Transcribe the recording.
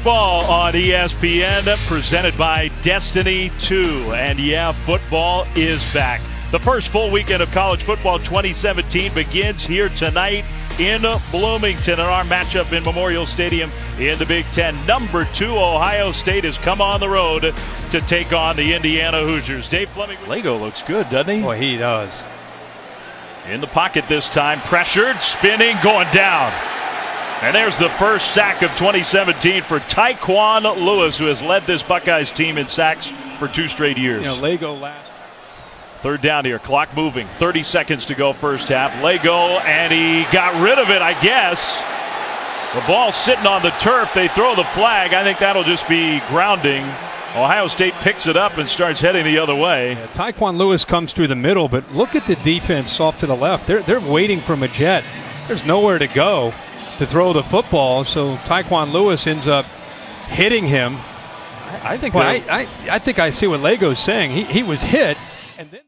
football on ESPN, presented by Destiny 2. And yeah, football is back. The first full weekend of college football 2017 begins here tonight in Bloomington. In our matchup in Memorial Stadium in the Big Ten, number 2 Ohio State has come on the road to take on the Indiana Hoosiers. Dave Fleming. Lego looks good, doesn't he? Boy, he does. In the pocket this time, pressured, spinning, going down. And there's the first sack of 2017 for Tyquan Lewis, who has led this Buckeyes team in sacks for 2 straight years. You know, Lego last. Third down here, clock moving, 30 seconds to go first half. Lego, and he got rid of it, I guess. The ball's sitting on the turf. They throw the flag. I think that'll just be grounding. Ohio State picks it up and starts heading the other way. Yeah, Tyquan Lewis comes through the middle, but look at the defense off to the left. They're waiting for Majette. There's nowhere to go to throw the football, so Tyquan Lewis ends up hitting him. I think I see what Lego's saying. He was hit, and then